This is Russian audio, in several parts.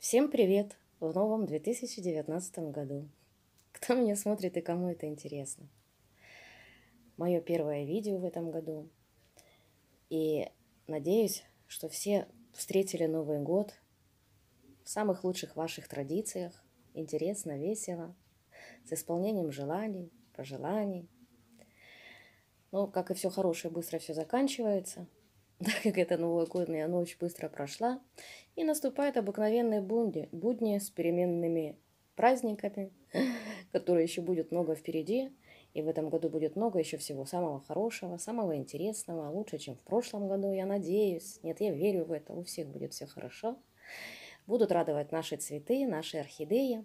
Всем привет в новом 2019 году. Кто меня смотрит и кому это интересно? Мое первое видео в этом году. И надеюсь, что все встретили Новый год в самых лучших ваших традициях. Интересно, весело, с исполнением желаний, пожеланий. Но, как и все хорошее, быстро все заканчивается. Так как эта новогодняя ночь быстро прошла, и наступают обыкновенные будни с переменными праздниками, которые еще будет много впереди. И в этом году будет много еще всего самого хорошего, самого интересного, лучше, чем в прошлом году, я надеюсь. Нет, я верю в это, у всех будет все хорошо. Будут радовать наши цветы, наши орхидеи.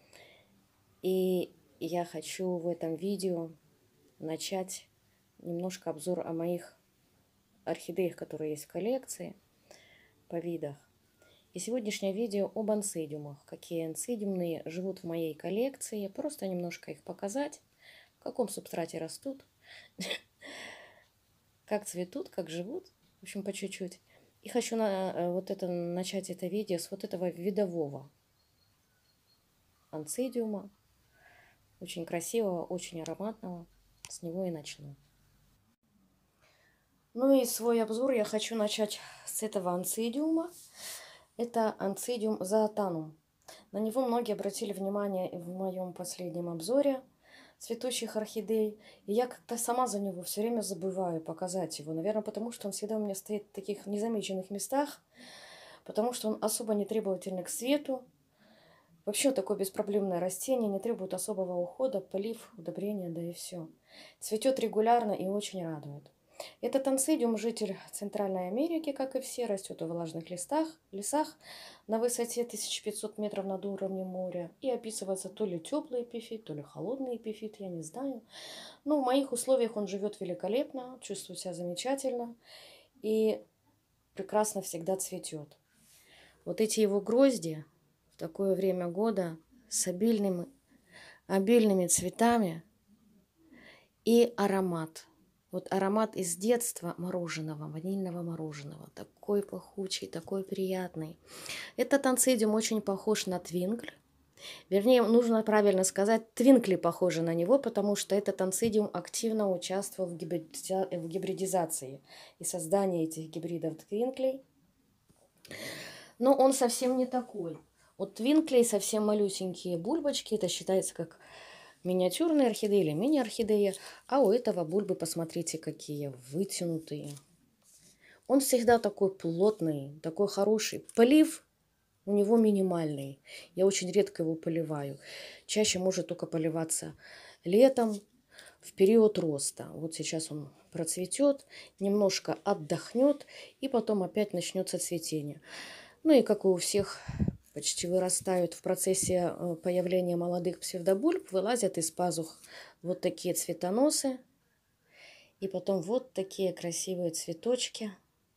И я хочу в этом видео начать немножко обзор о моих орхидеях, которые есть в коллекции, по видах. И сегодняшнее видео об ансидиумах. Какие ансидиумные живут в моей коллекции. Просто немножко их показать, в каком субстрате растут, как цветут, как живут. В общем, по чуть-чуть. И хочу начать это видео с вот этого видового ансидиума. Очень красивого, очень ароматного. С него и начну. Ну и свой обзор я хочу начать с этого ансидиума. Это ансидиум зоотанум. На него многие обратили внимание в моем последнем обзоре цветущих орхидей. И я как-то сама за него все время забываю показать его. Наверное, потому что он всегда у меня стоит в таких незамеченных местах. Потому что он особо не требовательный к свету. Вообще такое беспроблемное растение, не требует особого ухода, полив, удобрения, да и все. Цветет регулярно и очень радует. Этот ансидиум житель Центральной Америки, как и все, растет в влажных лесах на высоте 1500 метров над уровнем моря. И описывается то ли теплый эпифит, то ли холодный эпифит, я не знаю. Но в моих условиях он живет великолепно, чувствует себя замечательно и прекрасно всегда цветет. Вот эти его грозди в такое время года с обильными цветами и аромат. Вот аромат из детства мороженого, ванильного мороженого. Такой пахучий, такой приятный. Этот ансидиум очень похож на твинкль. Вернее, нужно правильно сказать, твинкли похожи на него, потому что этот ансидиум активно участвовал в гибридизации и создании этих гибридов твинклей. Но он совсем не такой. У твинклей совсем малюсенькие бульбочки. Это считается как миниатюрные орхидеи или мини-орхидеи. А у этого бульбы, посмотрите, какие вытянутые. Он всегда такой плотный, такой хороший. Полив у него минимальный. Я очень редко его поливаю. Чаще может только поливаться летом, в период роста. Вот сейчас он процветет, немножко отдохнет, и потом опять начнется цветение. Ну и как и у всех, почти вырастают в процессе появления молодых псевдобульб, вылазят из пазух вот такие цветоносы. И потом вот такие красивые цветочки.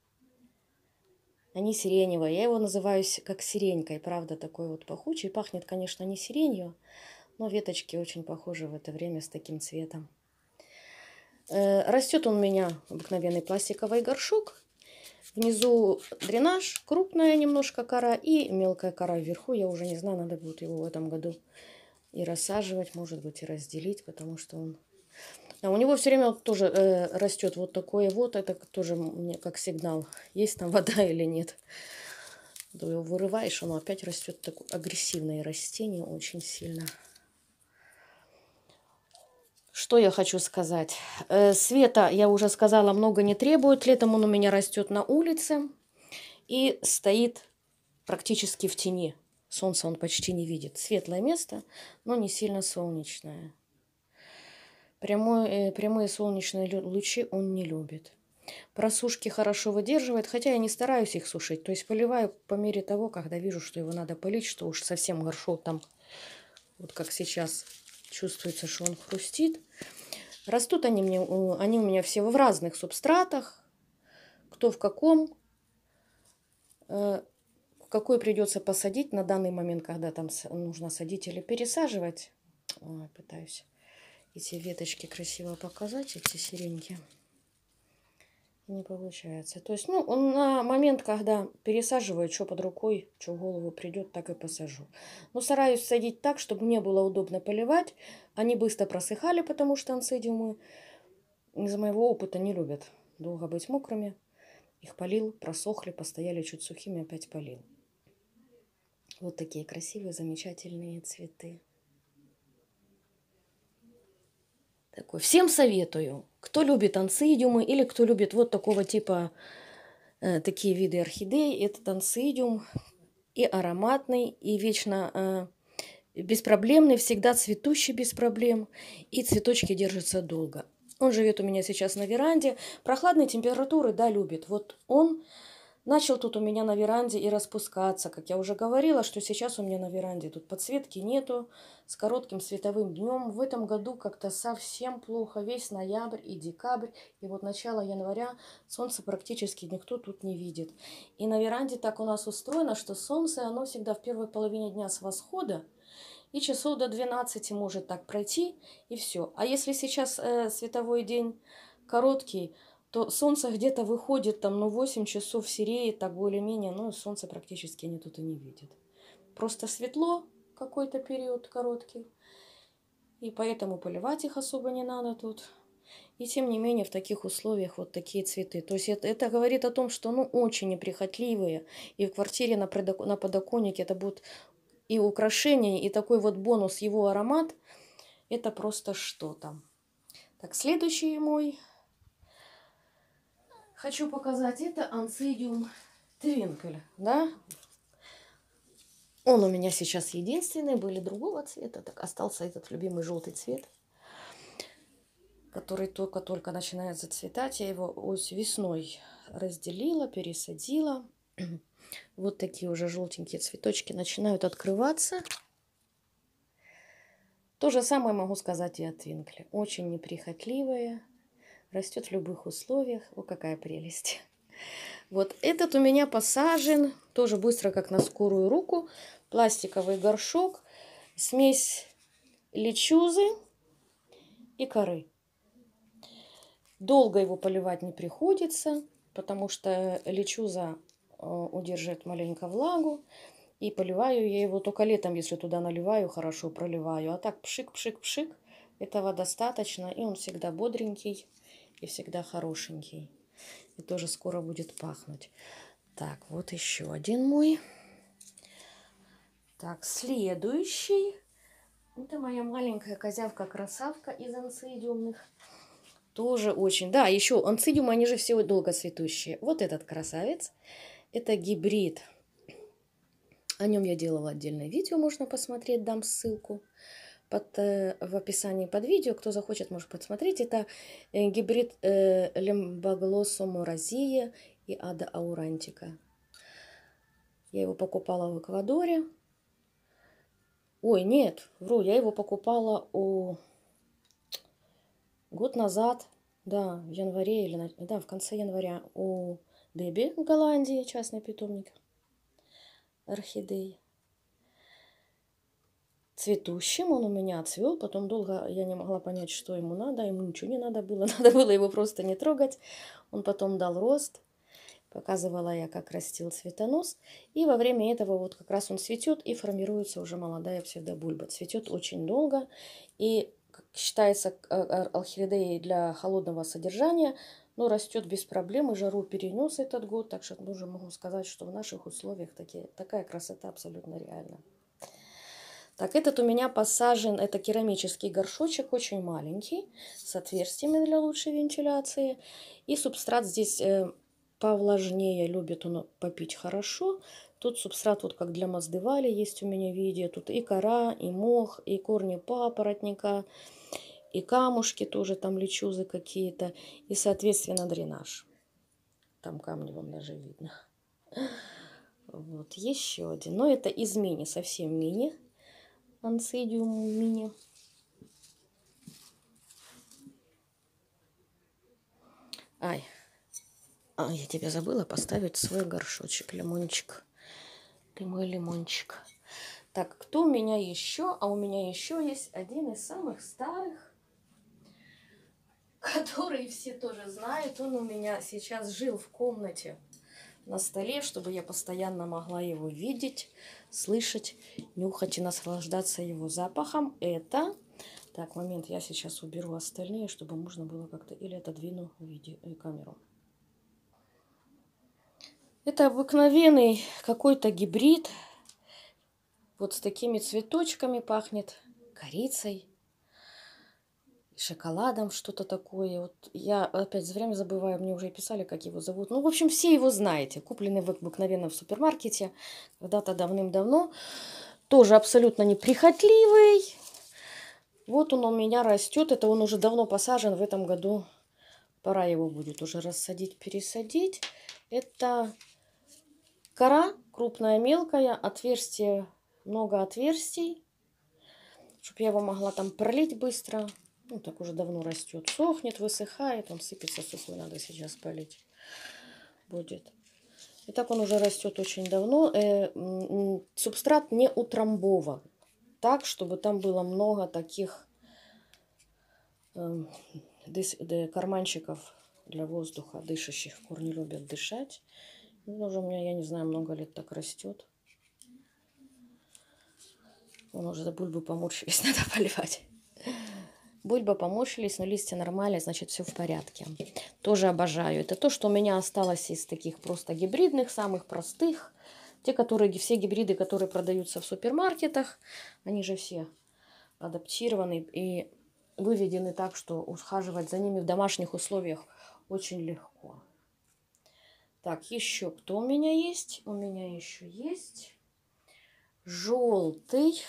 Они сиреневые. Я его называю как сиренькой. Правда, такой вот пахучий. Пахнет, конечно, не сиренью, но веточки очень похожи в это время с таким цветом. Растет он у меня обыкновенный пластиковый горшок. Внизу дренаж, крупная немножко кора и мелкая кора вверху. Я уже не знаю, надо будет его в этом году и рассаживать, может быть, и разделить, потому что он... А у него все время тоже растет вот такое вот. Это тоже мне как сигнал, есть там вода или нет. Ты его вырываешь, оно опять растет. Такое агрессивное растение очень сильно. Что я хочу сказать? Света, я уже сказала, много не требует. Летом он у меня растет на улице и стоит практически в тени. Солнца он почти не видит. Светлое место, но не сильно солнечное. Прямые солнечные лучи он не любит. Просушки хорошо выдерживает, хотя я не стараюсь их сушить. То есть поливаю по мере того, когда вижу, что его надо полить, что уж совсем горшок там, вот как сейчас, чувствуется, что он хрустит. Растут они у меня все в разных субстратах. Кто в каком, какой придется посадить на данный момент, когда там нужно садить или пересаживать. Ой, пытаюсь эти веточки красиво показать, эти сиреньки. Не получается. То есть, ну, он на момент, когда пересаживаю, что под рукой, что в голову придет, так и посажу. Но стараюсь садить так, чтобы мне было удобно поливать. Они быстро просыхали, потому что ансидиумы из моего опыта не любят долго быть мокрыми. Их полил, просохли, постояли чуть сухими, опять полил. Вот такие красивые, замечательные цветы. Такой. Всем советую, кто любит ансидиумы или кто любит вот такого типа, такие виды орхидей, этот ансидиум и ароматный, и вечно беспроблемный, всегда цветущий без проблем, и цветочки держатся долго. Он живет у меня сейчас на веранде. Прохладные температуры, да, любит. Вот он начал тут у меня на веранде и распускаться. Как я уже говорила, что сейчас у меня на веранде тут подсветки нету, с коротким световым днем. В этом году как-то совсем плохо. Весь ноябрь и декабрь, и вот начало января солнца практически никто тут не видит. И на веранде так у нас устроено, что солнце, оно всегда в первой половине дня с восхода, и часов до 12 может так пройти, и все. А если сейчас световой день короткий, то солнце где-то выходит там, ну, 8 часов сереет, так более-менее, ну, солнце практически они тут и не видят. Просто светло какой-то период короткий, и поэтому поливать их особо не надо тут. И тем не менее в таких условиях вот такие цветы. То есть это говорит о том, что, ну, очень неприхотливые, и в квартире на подоконнике это будут и украшения, и такой вот бонус, его аромат, это просто что-то. Так, следующий мой хочу показать, это ансидиум твинкель, да. Он у меня сейчас единственный, были другого цвета, так остался этот любимый желтый цвет, который только-только начинает зацветать. Я его весной разделила, пересадила. Вот такие уже желтенькие цветочки начинают открываться. То же самое могу сказать и о твинкле. Очень неприхотливая, растет в любых условиях. О, какая прелесть. Вот этот у меня посажен, тоже быстро, как на скорую руку. Пластиковый горшок, смесь лечузы и коры. Долго его поливать не приходится, потому что лечуза удерживает маленько влагу. И поливаю я его только летом, если туда наливаю, хорошо проливаю. А так пшик-пшик-пшик, этого достаточно. И он всегда бодренький и всегда хорошенький. И тоже скоро будет пахнуть. Так, вот еще один мой. Так, следующий. Это моя маленькая козявка-красавка из ансидиумных. Тоже очень. Да, еще ансидиумы, они же все долгоцветущие. Вот этот красавец. Это гибрид. О нем я делала отдельное видео, можно посмотреть, дам ссылку в описании под видео. Кто захочет, может посмотреть. Это гибрид Лимбоглоссум розия и Ада аурантика. Я его покупала в Эквадоре. Ой, нет, вру, я его покупала год назад, да, в январе, или да, в конце января у Деби в Голландии, частный питомник орхидей. Цветущим он у меня отцвел, потом долго я не могла понять, что ему ничего не надо было, надо было его просто не трогать. Он потом дал рост, показывала я, как растил цветонос, и во время этого вот как раз он цветет и формируется уже молодая псевдобульба. Цветет очень долго и считается орхидеей для холодного содержания, но растет без проблем, и жару перенес этот год, так что тоже могу сказать, что в наших условиях такая красота абсолютно реальна. Так, этот у меня посажен, это керамический горшочек, очень маленький, с отверстиями для лучшей вентиляции. И субстрат здесь повлажнее, любит он попить хорошо. Тут субстрат вот как для моздывали есть у меня видео. Тут и кора, и мох, и корни папоротника, и камушки тоже, там лечузы какие-то. И, соответственно, дренаж. Там камни вам даже видно. Вот, еще один. Но это из мини, совсем мини. Ансидиум мини. Ай, я тебя забыла поставить свой горшочек, лимончик. Ты мой лимончик. Так, кто у меня еще? А у меня еще есть один из самых старых который все тоже знают. Он у меня сейчас жил в комнате на столе, чтобы я постоянно могла его видеть, слышать, нюхать и наслаждаться его запахом. Это... Так, момент, я сейчас уберу остальные, чтобы можно было как-то... Или отодвину камеру. Это обыкновенный какой-то гибрид. Вот с такими цветочками пахнет, корицей, шоколадом, что-то такое. Вот я опять за время забываю, мне уже писали, как его зовут. Ну, в общем, все его знаете. Купленный обыкновенно в супермаркете когда-то давным-давно. Тоже абсолютно неприхотливый. Вот он у меня растет. Это он уже давно посажен. В этом году пора его будет уже рассадить, пересадить. Это кора крупная, мелкая, отверстие, много отверстий, чтобы я его могла там пролить быстро. Ну, так уже давно растет. Сохнет, высыхает, он сыпется сухой, надо сейчас полить будет. И так он уже растет очень давно. Субстрат не утрамбован. Так, чтобы там было много таких карманчиков для воздуха, дышащих. Корни любят дышать. Он уже у меня, я не знаю, много лет так растет. Он уже за бульбу поморщились, надо поливать. Бульба поморщились, но листья нормальные, значит, все в порядке. Тоже обожаю. Это то, что у меня осталось из таких просто гибридных, самых простых. Те, которые, все гибриды, которые продаются в супермаркетах, они же все адаптированы и выведены так, что ухаживать за ними в домашних условиях очень легко. Так, еще кто у меня есть? У меня еще есть желтый.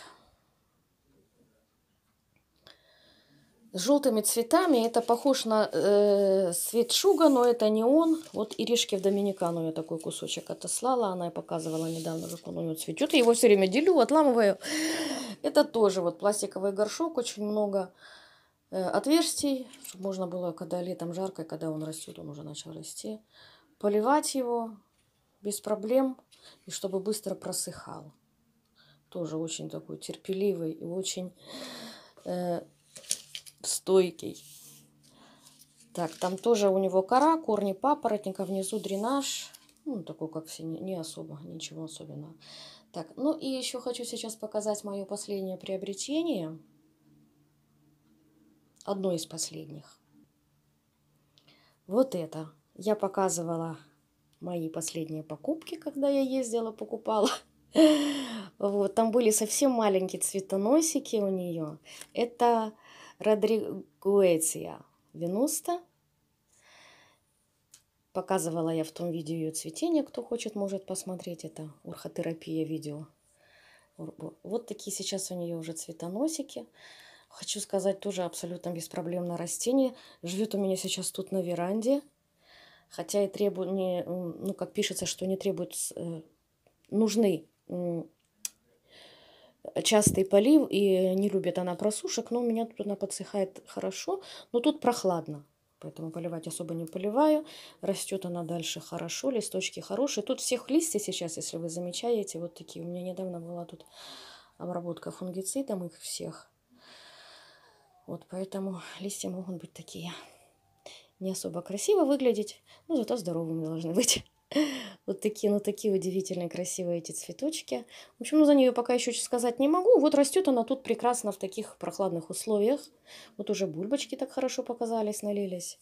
С желтыми цветами. Это похож на цвет шуга, но это не он. Вот Иришке в Доминикану я такой кусочек отослала. Она показывала недавно, как он у нее цветет. Я его все время делю, отламываю. Это тоже вот пластиковый горшок. Очень много отверстий, чтобы можно было, когда летом жарко, когда он растет, он уже начал расти, поливать его без проблем. И чтобы быстро просыхал. Тоже очень такой терпеливый и очень... стойкий. Так, там тоже у него кора, корни папоротника, внизу дренаж. Ну, такой, как все, не особо, ничего особенного. Так, ну и еще хочу сейчас показать мое последнее приобретение. Одно из последних. Вот это. Я показывала мои последние покупки, когда я ездила, покупала. Вот, там были совсем маленькие цветоносики у нее. Это Родригуэция Венуста. Показывала я в том видео ее цветение. Кто хочет, может посмотреть. Это орхотерапия видео. Вот такие сейчас у нее уже цветоносики. Хочу сказать, тоже абсолютно беспроблемное растение. Живет у меня сейчас тут на веранде. Хотя и требует, ну, как пишется, что не требует, нужны частый полив, и не любит она просушек, но у меня тут она подсыхает хорошо, но тут прохладно, поэтому поливать особо не поливаю. Растет она дальше хорошо, листочки хорошие. Тут всех листья сейчас, если вы замечаете, вот такие. У меня недавно была тут обработка фунгицидом их всех. Вот поэтому листья могут быть такие. Не особо красиво выглядеть, но зато здоровыми должны быть. Вот такие, ну такие удивительные, красивые эти цветочки. В общем, ну, за нее пока еще сказать не могу. Вот растет она тут прекрасно в таких прохладных условиях. Вот уже бульбочки так хорошо показались, налились.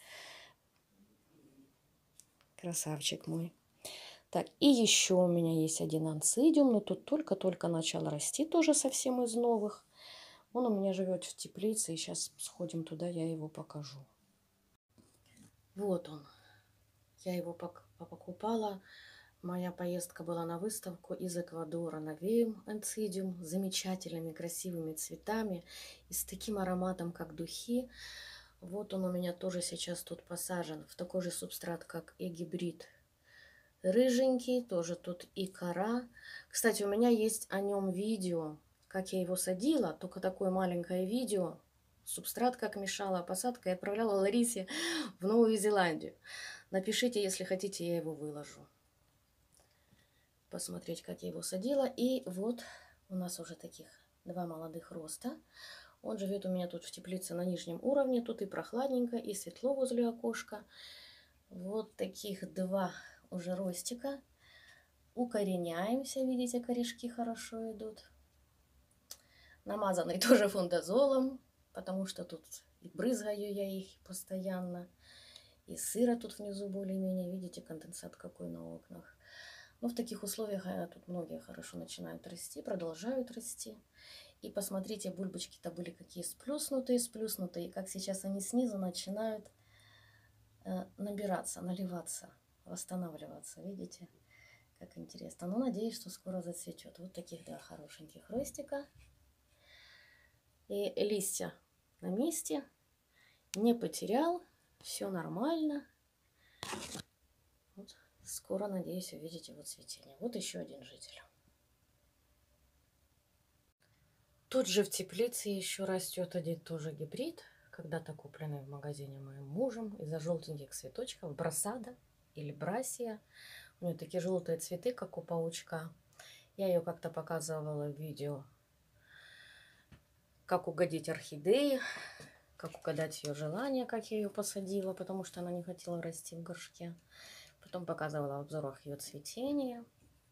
Красавчик мой. Так, и еще у меня есть один анцидиум, но тут только-только начал расти, тоже совсем из новых. Он у меня живет в теплице, и сейчас сходим туда, я его покажу. Вот он. Я его покупала. Моя поездка была на выставку из Эквадора. Навеем анцидиум с замечательными красивыми цветами и с таким ароматом, как духи. Вот он у меня тоже сейчас тут посажен в такой же субстрат, как и гибрид. Рыженький, тоже тут и кора. Кстати, у меня есть о нем видео, как я его садила. Только такое маленькое видео. Субстрат как мешала, посадка. Я отправляла Ларисе в Новую Зеландию. Напишите, если хотите, я его выложу. Посмотреть, как я его садила. И вот у нас уже таких два молодых роста. Он живет у меня тут в теплице на нижнем уровне. Тут и прохладненько, и светло возле окошка. Вот таких два уже ростика. Укореняемся, видите, корешки хорошо идут. Намазанный тоже фундазолом, потому что тут и брызгаю я их постоянно. И сыра тут внизу более-менее, видите, конденсат какой на окнах. Но в таких условиях тут многие хорошо начинают расти, продолжают расти. И посмотрите, бульбочки-то были какие сплюснутые, сплюснутые. И как сейчас они снизу начинают набираться, наливаться, восстанавливаться. Видите, как интересно. Ну, надеюсь, что скоро зацветет. Вот таких два хорошеньких ростика. И листья на месте. Не потерял. Все нормально. Вот. Скоро, надеюсь, увидите вот цветение. Вот еще один житель. Тут же в теплице еще растет один тоже гибрид, когда-то купленный в магазине моим мужем, из-за желтеньких цветочков, бросада или брасия. У нее такие желтые цветы, как у паучка. Я ее как-то показывала в видео, как угодить орхидее, как угадать ее желание, как я ее посадила, потому что она не хотела расти в горшке. Потом показывала в обзорах ее цветения.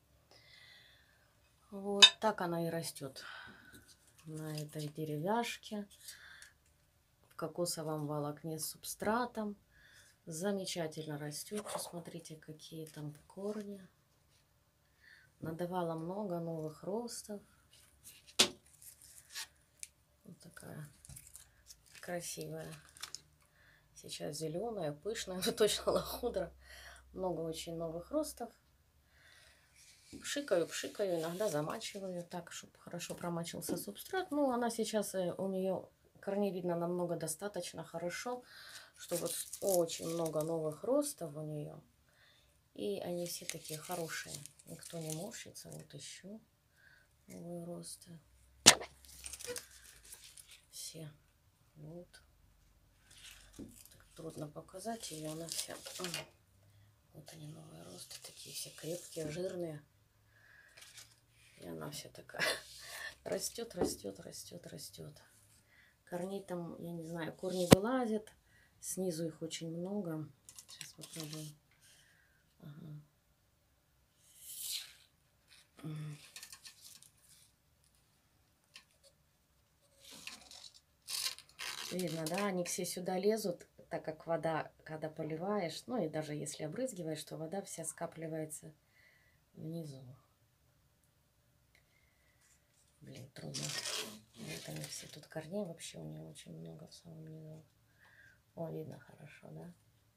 Вот так она и растет на этой деревяшке, в кокосовом волокне с субстратом. Замечательно растет. Посмотрите, какие там корни. Надавала много новых ростов. Вот такая красивая. Сейчас зеленая, пышная, но точно лохудра. Много очень новых ростов. Пшикаю, пшикаю, иногда замачиваю так, чтобы хорошо промочился субстрат. Ну, она сейчас, у нее корней видно намного достаточно хорошо, что вот очень много новых ростов у нее. И они все такие хорошие. Никто не морщится. Вот еще новые росты. Все. Вот. Так трудно показать ее. Она вся... Вот они, новые росты. Такие все крепкие, жирные. И она вся такая растет, растет, растет, растет. Корней там, я не знаю, корни вылазят. Снизу их очень много. Сейчас попробуем. Ага. Видно, да, они все сюда лезут, так как вода, когда поливаешь, ну и даже если обрызгиваешь, то вода вся скапливается внизу. Блин, трудно. Вот они все. Тут корней вообще у нее очень много в самом низу. О, видно хорошо, да?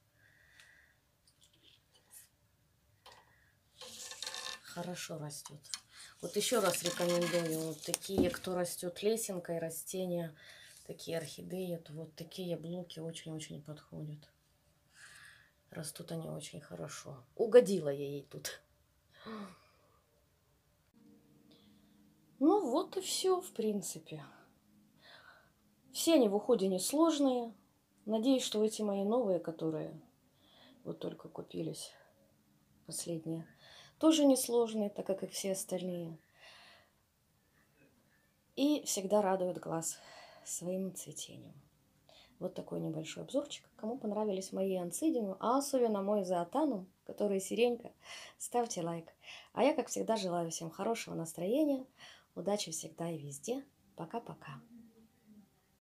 Хорошо растет. Вот еще раз рекомендую, вот такие, кто растет лесенкой, растения, такие орхидеи, то вот такие блоки очень-очень подходят. Растут они очень хорошо. Угодила я ей тут. Ну вот и все, в принципе. Все они в уходе несложные. Надеюсь, что эти мои новые, которые вот только купились, последние, тоже несложные, так как и все остальные. И всегда радуют глаз своим цветением. Вот такой небольшой обзорчик. Кому понравились мои анцидиумы, а особенно мой зоотанум, который сиренька, ставьте лайк. А я, как всегда, желаю всем хорошего настроения, удачи всегда и везде. Пока-пока.